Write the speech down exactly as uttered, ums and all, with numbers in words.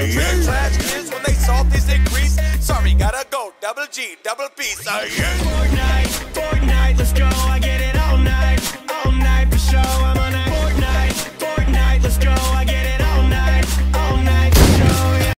Trash, trash kids when they saw this increase. Sorry, gotta go. Double G, double P. Fortnite, Fortnite, let's go.